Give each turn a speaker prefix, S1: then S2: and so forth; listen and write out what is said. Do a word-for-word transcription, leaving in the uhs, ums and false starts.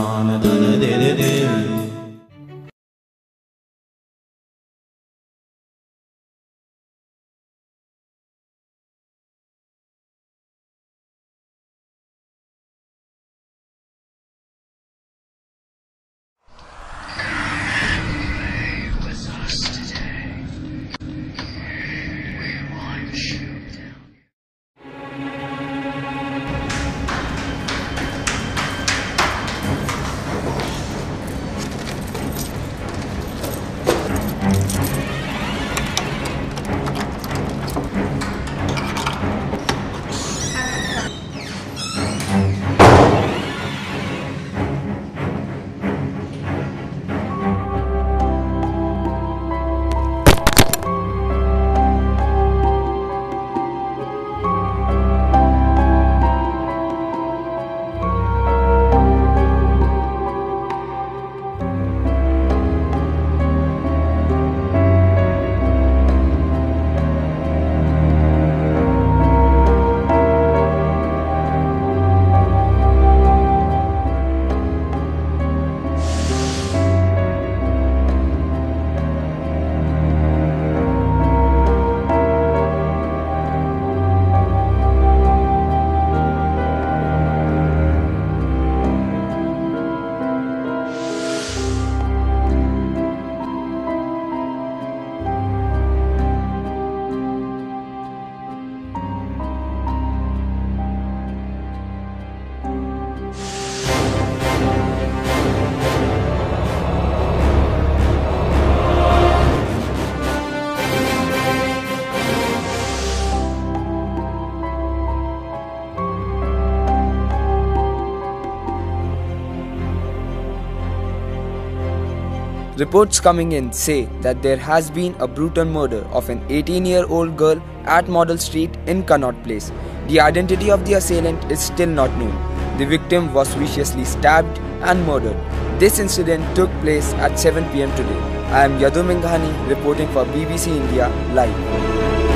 S1: Reports coming in say that there has been a brutal murder of an eighteen-year-old girl at Model Street in Connaught Place. The identity of the assailant is still not known. The victim was viciously stabbed and murdered. This incident took place at seven p m today. I am Yadu Minghani reporting for B B C India Live.